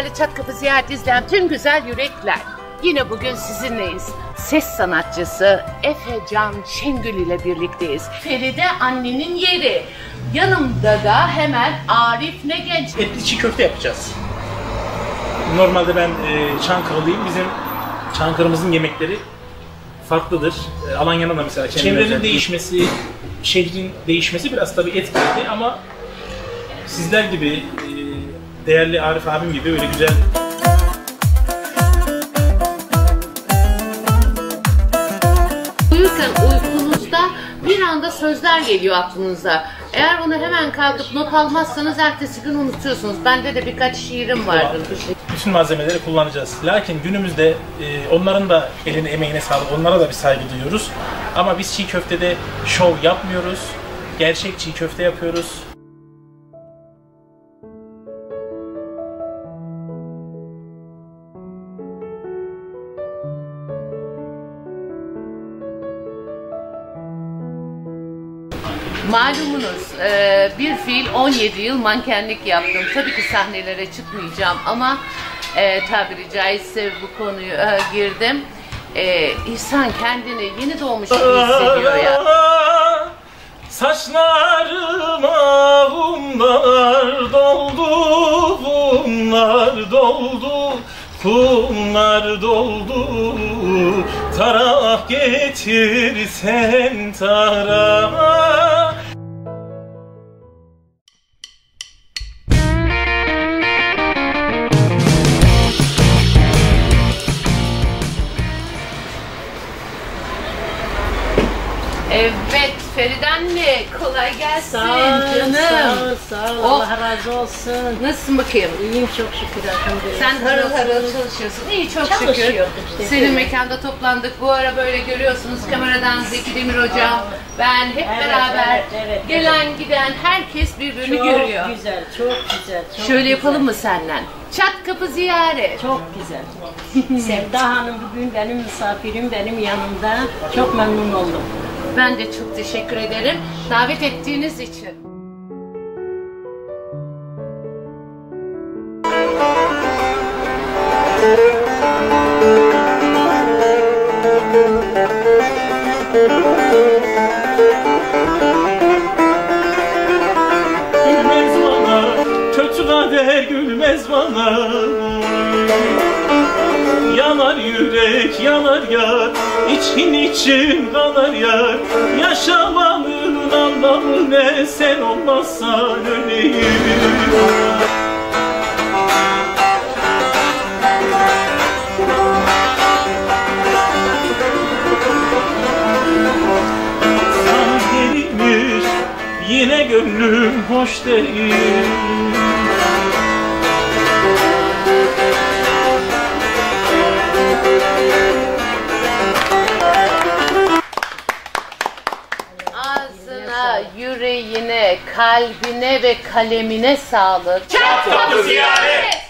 değerli Çat Kapı Ziyaret izleyen tüm güzel yürekler. Yine bugün sizinleyiz. Ses sanatçısı Efecan Şengül ile birlikteyiz. Feride annenin yeri. Yanımda da hemen Arif Negenç. Etli çiğ köfte yapacağız. Normalde ben Çankırılıyım. Bizim Çankırımızın yemekleri farklıdır. Alanya'nın da mesela çevrenin değişmesi, şehrin değişmesi biraz tabii etkiledi ama sizler gibi değerli Arif abim gibi öyle güzel Uyurken uykunuzda bir anda sözler geliyor aklınıza. Eğer onu hemen kalkıp not almazsanız ertesi gün unutuyorsunuz. Bende de birkaç şiirim vardır. Bütün malzemeleri kullanacağız. Lakin günümüzde onların da eline emeğine sağlık, onlara da bir saygı duyuyoruz. Ama biz çiğ köftede şov yapmıyoruz. Gerçek çiğ köfte yapıyoruz. Malumunuz bir fiil 17 yıl mankenlik yaptım. Tabii ki sahnelere çıkmayacağım ama tabiri caizse bu konuyu girdim. İnsan kendini yeni doğmuş gibi hissediyor ya. Saçlarıma kumlar doldu, kumlar doldu, kumlar doldu. Tarak getir sen tarak. Evet Feride anne, kolay gelsin. Sağ ol canım. Sağ ol. Allah razı olsun. Nasılsın bakayım? İyiyim çok şükür elhamdülillah. Sen harıl harıl çalışıyorsun. İyi çok şükür. Işte, Senin mekanda toplandık. Bu ara böyle görüyorsunuz kameradan Zeki Demir Hoca, ben hep beraber evet, gelen giden herkes birbirini görüyor. Çok güzel, çok güzel. Çok Şöyle güzel. yapalım mı senden? Çat Kapı Ziyaret. Çok güzel. Sevda Hanım bugün benim misafirim, benim yanımda. Çok memnun oldum. Ben de çok teşekkür ederim davet ettiğiniz için. Gülmez bana, kötü kader gülmez bana. Yanar yürek, yanar yar, için için kanar yar. Yaşamanın anlamı ne, sen olmazsan öleyim. Sanki yine gönlüm hoş değil. Ağzına, yüreğine, kalbine ve kalemine sağlık. Çat Kapı Ziyaret.